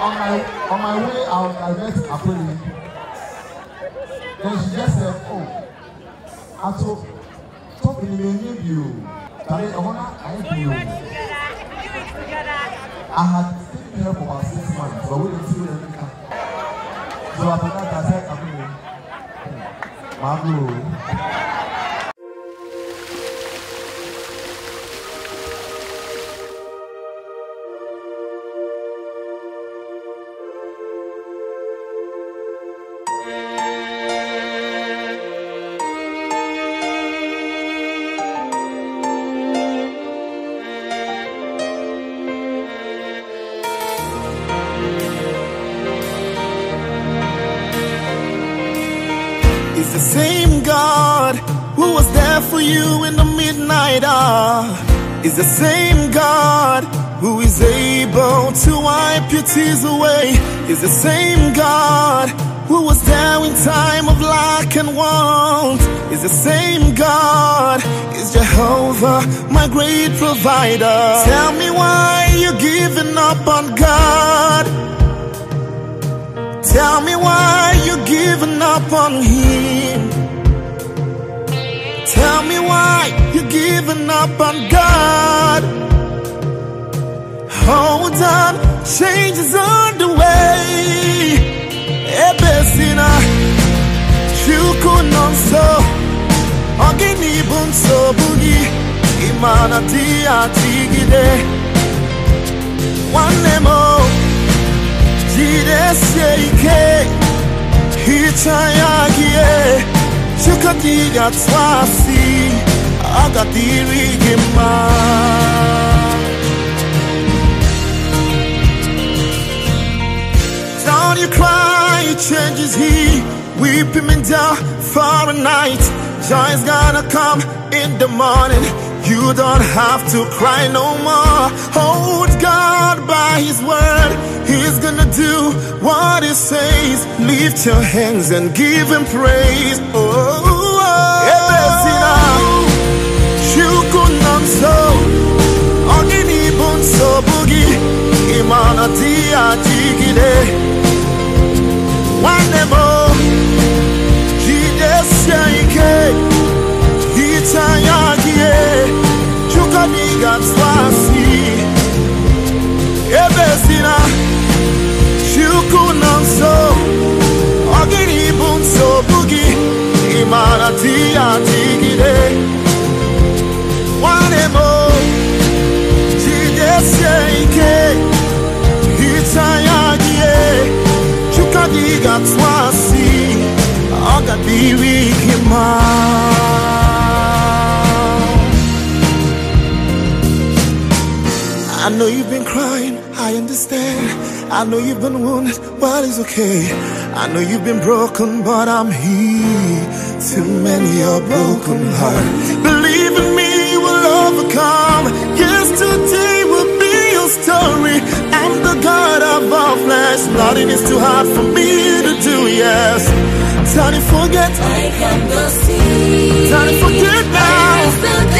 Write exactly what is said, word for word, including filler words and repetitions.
on my on my way out, I met Apoli. Then she just said, "Oh, I told talk in the name you. Tari, I wanna I do you. I had taken her for about six months, but we didn't see her. So after that, I said, Apoli, Mabu." It's the same God who was there for you in the midnight hour. It's the same God who is able to wipe your tears away. It's the same God who was there in time of lack and want. It's the same God. It's Jehovah, my great provider. Tell me why you're giving up on God. Tell me why you're giving up on Him. Tell me why you're giving up on God. Hold on, change is on the way. Ebesina, Shuku non so, Ogini bun so bugi, Imana tia tigide. One nemo. Jide seike Hichayagie Chukadiga twasi Agadiri gima. Don't you cry, it changes He. Weep Him in down for a night. Joy's gonna come in the morning. You don't have to cry no more. Hold God by His word. He's gonna do what He says. Lift your hands and give Him praise. Oh, Ebesina, Shukunonso, Ogini bunso bugi, Imana tia jigide. Wanemo, Jide seike, Hitayagie, Chukadiga twasi. Ebesina, Shukunonso, Ogini bunso bugi, Imana tia tigide. Wanemo, Jide seike, Hitayagie, Chukadiga twasi, Ogadiri gima. I know you've been crying, I understand. I know you've been wounded, but it's okay. I know you've been broken, but I'm here to mend your broken heart. Believe in me, you will overcome. Yesterday will be your story. I'm the God of all flesh. Nothing is too hard for me to do, yes. Time to forget. I can go see. Time to forget now.